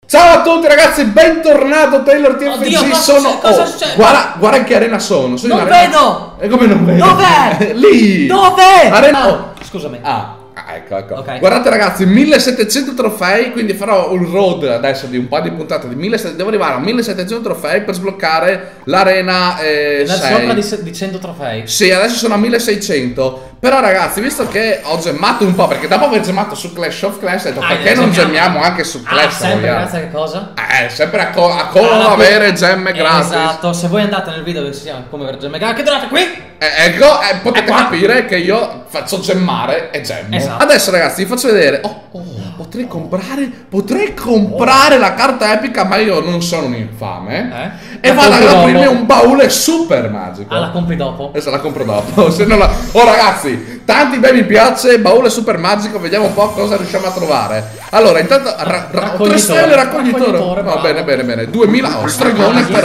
Ciao a tutti ragazzi, bentornato Taylor TFG. Oddio, sono. cosa succede? Guarda in che arena sono. Non vedo! E come non vedo? Dov'è? Lì! Dov'è? Arena. Ah, scusami. Ecco. Ok. Guardate ragazzi, 1700 trofei, quindi farò un road adesso di un po' di puntate di 1700, devo arrivare a 1700 trofei per sbloccare l'arena 6. Sopra di 100 trofei. Sì, adesso sono a 1600. Però ragazzi, visto che ho gemmato un po', perché dopo aver gemmato su Clash of Clans ho detto perché non gemmiamo anche su Clash? Sempre grazie a che cosa? Sempre a avere gemme gratis. Esatto, se voi andate nel video dove si chiama come avere gemme gratis, che trovate qui? Ecco, potete capire che io faccio gemmare e gemmo. Esatto. Adesso ragazzi vi faccio vedere. Potrei comprare la carta epica, ma io non sono un infame. E vado ad aprirmi un baule super magico. La compri dopo? Adesso la compro dopo. Se non la... ragazzi, tanti bei mi piace, baule super magico, vediamo un po' cosa riusciamo a trovare. Allora, intanto 3 stelle raccoglitore. Va bene. 2000 stregone per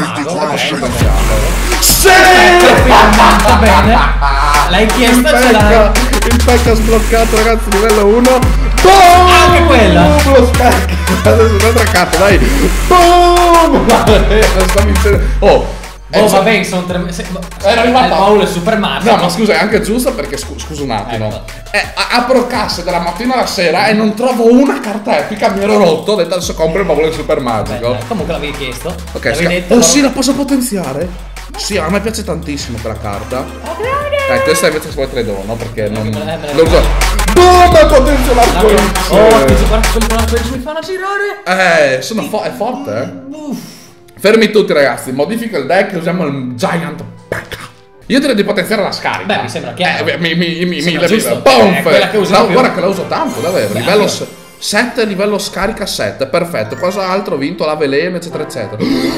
8. Sì! Va bene. L'hai chiesta, ce l'hai. Il pack ha sbloccato ragazzi, livello 1. Boom! Anche quella. Lo specchio. Adesso un'altra carta, dai. Boom! Vabbè, sono 3 mesi. Era arrivato il baule super magico. No, ma scusa, è anche giusto perché scusa un attimo. Ecco. Apro casse dalla mattina alla sera e non trovo una carta epica, mi ero rotto, ho detto adesso compro il baule super magico. Comunque l'avevi chiesto. Ok, sì, la posso potenziare? Sì, a me piace tantissimo quella carta. Questa invece vuoi te le do, no? Perché non lo uso. Boom! Potenzio l'arcoiris! Guarda quel l'arcoiris mi fanno girare! È forte, Fermi tutti ragazzi, modifica il deck e usiamo il Giant Pack. Io direi di potenziare la scarica. Beh, mi sembra chiaro. Mi giusto. Boom! Quella che uso più. Guarda che la uso tanto, davvero. Livello 7, livello scarica 7, perfetto. Cosa altro ho vinto? La veleno, eccetera, eccetera.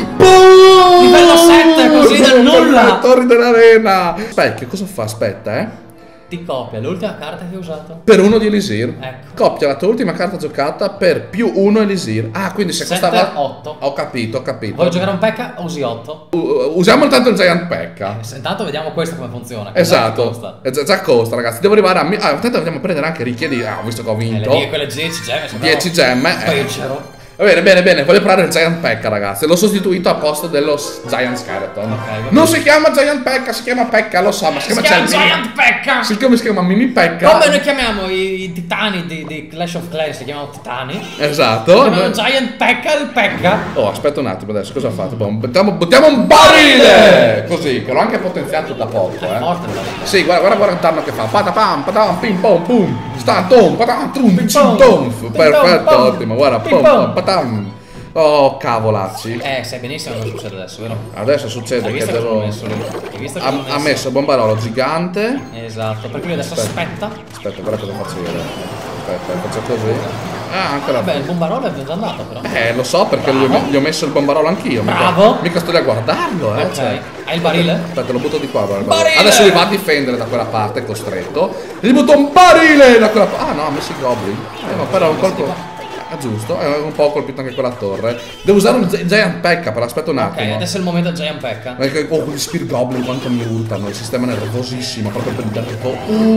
Boom! Livello 7, così da nulla. Torri dell'arena. Specchio, cosa fa? Aspetta, Ti copia l'ultima carta che hai usato. Per 1 di Elisir. Ecco. Coppia la tua ultima carta giocata per più 1 Elisir. Ah, quindi se 7, costava 8. Ho capito. Vuoi giocare un P.E.K.K.A? Usi 8. Usiamo intanto il Giant P.E.K.K.A. Intanto vediamo questo come funziona. Esatto. Già costa, ragazzi. Devo arrivare a intanto andiamo a prendere anche richiedi. Ho visto che ho vinto. Quelle 10 gemme. 10 gemme. Vincero. Bene, voglio provare il Giant P.E.K.K.A, ragazzi. L'ho sostituito a posto dello Giant Skeleton. Non si chiama Giant P.E.K.K.A, si chiama P.E.K.K.A, lo so, ma si chiama Giant P.E.K.K.A. Siccome si chiama Mini P.E.K.K.A. Come noi chiamiamo i titani di Clash of Clans, si chiamano titani. Esatto. Chiamiamo Giant P.E.K.K.A il P.E.K.K.A. Aspetta un attimo adesso, cosa ho fatto? Buttiamo un barile! Così, che l'ho anche potenziato da poco, Forte, Sì, guarda il danno che fa. Patapam, patam, pim pom pum. Stantom, patam, trum, cim, perfetto, ottimo, guarda, pom, patam. Oh, cavolacci. Sai benissimo cosa succede adesso, vero? Adesso succede che devo... Ha messo bombarolo gigante. Esatto, perché lui adesso aspetta, guarda cosa faccio io. Aspetta, faccio così. Anche la... Beh, il bombarolo è già andato però. Lo so perché gli ho messo il bombarolo anch'io. Bravo. Mica sto lì a guardarlo, Ok. Cioè. Hai il barile? Aspetta, lo butto di qua, guarda. Barile! Adesso li va a difendere da quella parte, costretto. Gli butto un barile da quella parte. Ah no, ha messo i goblin. No, però un colpo... giusto, è un po' colpito anche quella torre. Devo usare un Giant P.E.K.K.A, però aspetta un attimo. Ok, adesso è il momento Giant P.E.K.K.A. Quegli Spear Goblin quanto mi urtano. Il sistema è nervosissimo, proprio per il tempo.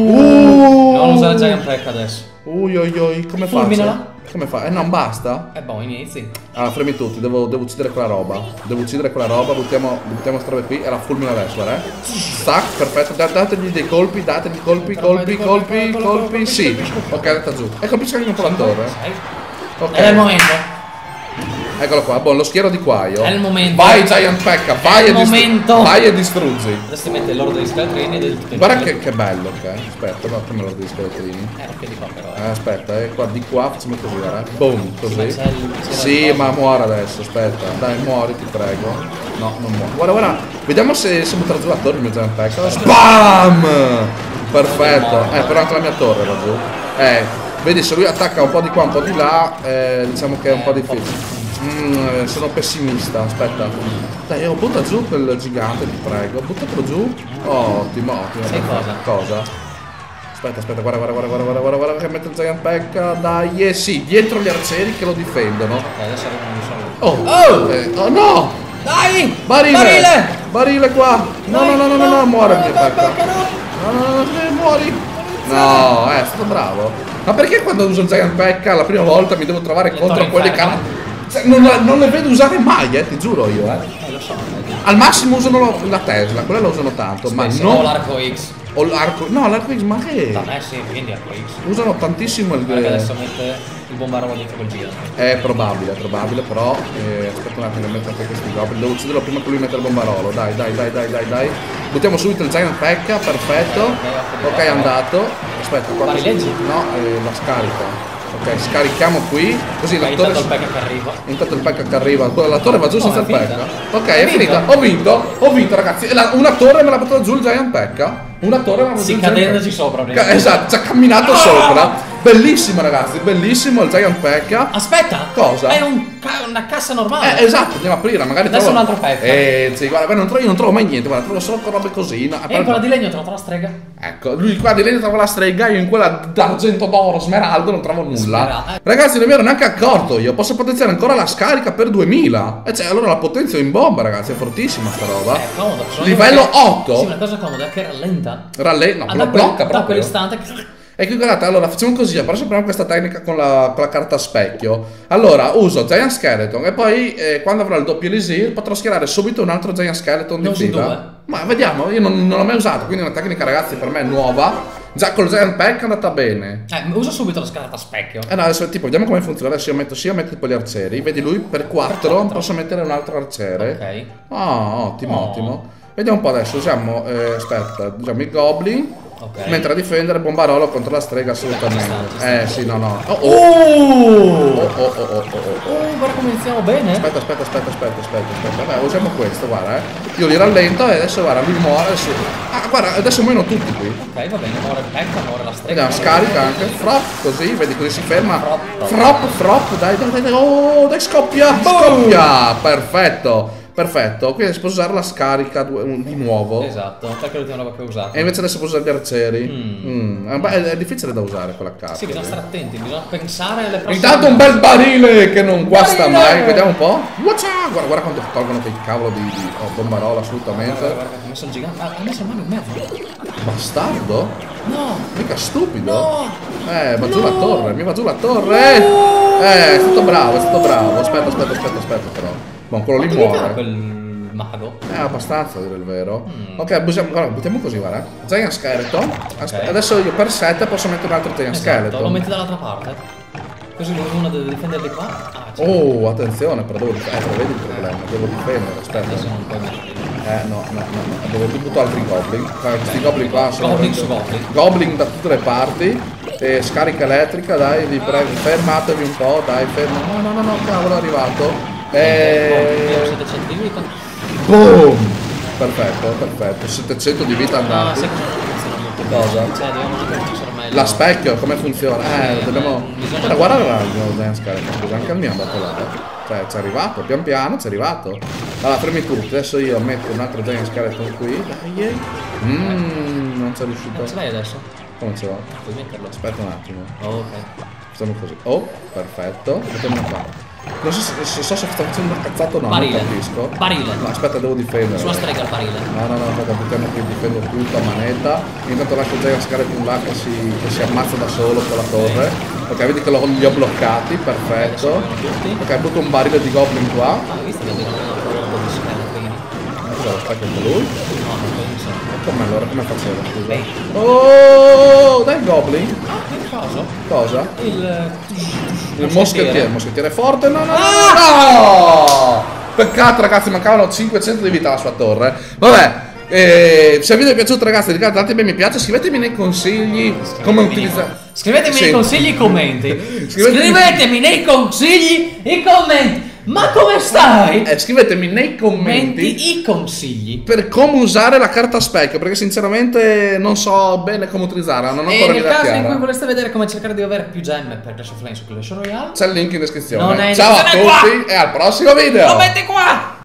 Non usare Giant P.E.K.K.A adesso. Come Fulminala. faccio? Come fa? Non basta? Boh, inizi. Allora, fermi tutti, devo uccidere quella roba. Buttiamo sta roba qui e la fulmino adesso, guarda. Stack, perfetto, dategli dei colpi, colpi. Sì. Ok, andata giù. E colpisco anche un po' la torre. Okay. È il momento. Eccolo qua, lo schiero di qua io. È il momento. Vai Giant P.E.K.K.A, vai e distruggi. Adesso mette l'oro degli scheletrini del guarda che bello, ok. Aspetta, ma come l'oro degli scheletrini? Perché di qua però. Aspetta, qua di qua facciamo così, guarda. Boom, così. Sì, ma muore adesso, aspetta. Dai, muori, ti prego. No, non muore. Guarda, vediamo se butta giù la torre il mio Giant P.E.K.K.A. Spam! Perfetto. Però anche la mia torre va giù. Vedi, se lui attacca un po' di qua, un po' di là, diciamo che è un po' difficile. Sono pessimista, aspetta. Dai, butta giù quel gigante, ti prego. Buttatelo giù. Ottimo. Sai cosa? Aspetta, guarda che mette il Giant P.E.K.K.A, dai, sì, dietro gli arcieri che lo difendono. Ok, adesso arrivano no! Dai! Barile qua! No, muore il mio P.E.K.K.A. No, muori! No, è stato bravo. Ma perché quando uso il Giant P.E.K.K.A la prima volta mi devo trovare contro quelli Cioè, non le vedo usare mai, ti giuro io, Lo so. Al massimo usano la Tesla, quella la usano tanto, ma Spesso, non... o l'arco X. O l'arco... No, l'arco X, ma che... Da me sì, quindi arco X. Usano tantissimo il... Perché adesso mette il bombarolo dietro col giro. È probabile, però... aspetta un attimo, metto anche questi goblin. Devo ucciderlo prima che lui mette il bombarolo. Dai. Buttiamo subito il Giant Pekka, perfetto. Ok, è andato. Aspetta, qua... Parileggi? No, la scarica. Ok, scarichiamo qui. Così l'attore... Intanto il Pekka che arriva. Intanto il Pekka che arriva. L'attore va giù senza il è finita. Pekka. Ok, è finita. Ho vinto ragazzi. Una torre me l'ha buttato giù il Giant Pekka. Una torre me l'ha buttato giù. Sì, cadendoci sopra. Esatto, ci ha camminato sopra. Bellissimo ragazzi, bellissimo il Giant Pekka. Aspetta! Cosa? È una cassa normale. Esatto, andiamo a aprire, magari Adesso trovo... un altro Pekka. Sì, guarda, io non trovo mai niente, guarda, trovo solo robe così. No? E quella di legno ho trovato la strega. Ecco, lui qua di legno trova la strega, io in quella d'argento d'oro, smeraldo, non trovo nulla. Smeraldo. Ragazzi, non mi ero neanche accorto io, posso potenziare ancora la scarica per 2000. E cioè, allora la potenzio in bomba, ragazzi, è fortissima sta roba. È comodo. Livello 8. Sì, una cosa comoda è che rallenta. No, lo blocca Da proprio. quell'istante che... E qui guardate, allora facciamo così, adesso proviamo questa tecnica con la carta specchio. Allora uso Giant Skeleton e poi quando avrò il doppio Elisir potrò schierare subito un altro Giant Skeleton di fila. Ma vediamo, io non l'ho mai usato, quindi è una tecnica ragazzi per me è nuova. Già col Giant Pack è andata bene. Usa subito la carta specchio. No, adesso tipo vediamo come funziona. Adesso io metto tipo gli arcieri. Vedi lui per 4 posso mettere un altro arciere. Ok. Ottimo. Vediamo un po' adesso, usiamo usiamo i goblin. Okay. Mentre a difendere bombarolo contro la strega assolutamente. Sì, no. Guarda come iniziamo bene. Aspetta. Vabbè, usiamo questo, guarda, Io li rallento e adesso guarda, lui muore adesso. Guarda, adesso muoiono tutti qui. Ok, va bene, muore il Pekka, muore la strega. Vediamo, scarica anche. Frop, così, vedi così si ferma. Frop, dai. Oh, dai, scoppia! Perfetto, quindi adesso posso usare la scarica di nuovo. Esatto, perché è l'ultima roba che ho usato. E invece adesso posso usare gli arcieri. È difficile da usare quella carta. Sì, bisogna stare attenti, bisogna pensare alle prossime. Intanto un bel barile che non guasta mai. Vediamo un po'. Guarda quanto tolgono quei cavolo di bombarola assolutamente. Guarda, ho messo il gigante. Ha messo il mano in mezzo. Bastardo? No! Mica stupido? No! Va giù la torre, mi va giù la torre! È stato bravo. Aspetta però. Bon, quello lì muore. Quel mago? Abbastanza a dire il vero. Ok, buttiamo così, guarda. Giant Skeleton. Adesso io per 7 posso mettere un altro Giant Skeleton. Lo metti dall'altra parte. Così uno deve difendere di qua. Attenzione, però devo difendere, vedi il problema. Devo difendere, aspetta. Adesso non puoi mettere. No. Devo butto altri goblin. Questi goblin qua sono. Goblin su goblin. Goblin da tutte le parti. Scarica elettrica, dai, vi prego. Fermatevi un po', dai, fermo. No, cavolo, è arrivato. 700 di vita. Boom! Perfetto, 700 di vita andati. Sai cosa funziona molto bene? Cosa? Cioè, dobbiamo capire meglio. La specchio, come funziona? Dobbiamo... Guarda il Giant Skeleton, scusa, anche il mio è andato là. Cioè, ci è arrivato, pian piano ci è arrivato. Allora, fermi tutti, adesso io metto un altro Giant Skeleton qui. Non c'è riuscito. Non ce l'hai adesso? Come ce l'ho? Puoi metterlo. Aspetta un attimo. Ok. Facciamo così. Perfetto. Mettiamo qua. Non so se sto facendo una cazzata o no, Barile. non capisco. Barile. No, aspetta, devo difendere. Sulla strega il barile. No, aspetta, buttiamo qui, difendo tutto a manetta. Intanto lascio Giant Skeleton là che si ammazza da solo con la torre. Ok, vedi che li ho bloccati, perfetto. Ok, butto un barile di goblin qua. Hai visto che abbiamo un po' di scheletrini? Cosa, aspetta anche lui? No, non penso. Come allora, come facevo, scusa? Beh. Oh, dai goblin. Che cosa? Cosa? Il moschettiere forte. No! Peccato ragazzi, mancavano 500 di vita alla sua torre. Vabbè, se il video vi è piaciuto ragazzi, datemi mi piace, scrivetemi nei consigli come utilizzare. Scrivetemi nei consigli i commenti. Scrivetemi nei consigli i commenti. Ma come stai? Scrivetemi nei commenti i consigli per come usare la carta specchio, perché sinceramente non so bene come utilizzarla, non ho ancora idea chiara. E nel caso in cui chiara. voleste vedere come cercare di avere più gemme per Clash of Clans su Clash Royale, C'è il link in descrizione. Non è in Ciao a descrizione tutti e al prossimo video. lo metti qua!